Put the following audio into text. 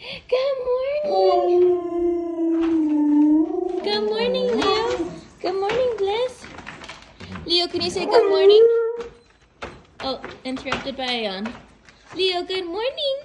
Good morning. Good morning, Leo. Good morning, Bliss. Leo, can you say good morning? Oh, interrupted by Ayan. Leo, good morning.